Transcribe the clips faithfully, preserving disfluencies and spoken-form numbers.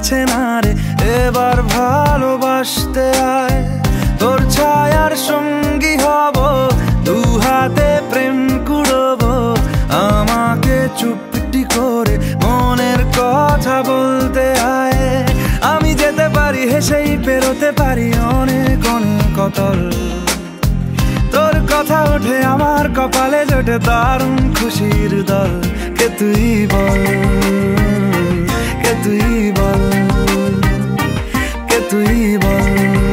আছে না রে, এবার ভালোবাসতে আয়। তোর ছায়ার সঙ্গী হব, দু হাতে প্রেম কুড়বো, আমাকে চুপটি করে মনের কথা বলতে আয়। আমি যেতে পারি হেসেই পেরোতে পারি অনেক অনেক অতল, তোর কথা ওঠে আমার কপালে জোটে দারুণ খুশির দল। কে তুই বল, কে তুই বল, কে তুই বল,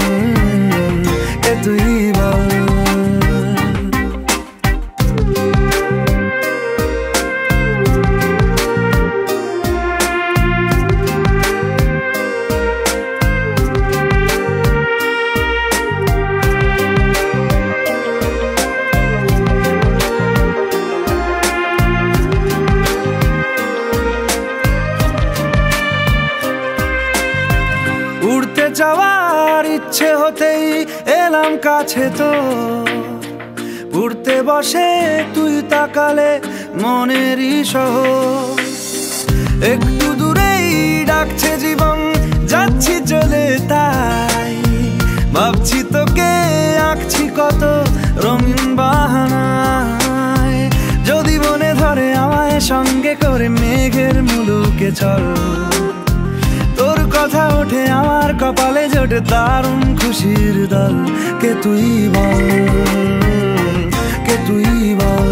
কে তুই বল। উড়তে যাওয়ার ইচ্ছে হতেই এলাম কাছে তো, উড়তে বসে তুই তাকালে মনেরই শহর। একটু দূরেই ডাকছে জীবন, যাচ্ছি চলে তাই ভাবছি তোকে আঁকছি কত রঙিন বাহানায়। যদি মনে ধরে আমায় সঙ্গে করে মেঘের মুলুকে চল, তোর কথা ওঠে আমার কপালে জোটে দারুণ খুশির দল। কে তুই বল, কে তুই বল,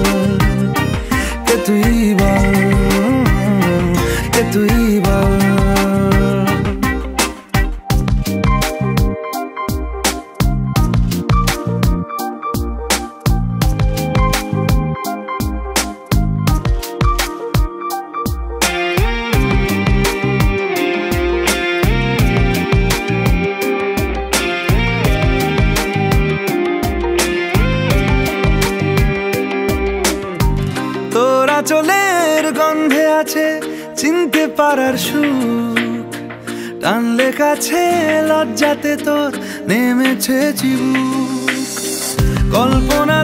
কে তুই বল, কে তুই বল। তোরা চলের গন্ধে আছে চিনতে পারার সুখ, টানলে কাছে লজ্জাতে তোর নেমেছে চিবুক। কল্পনা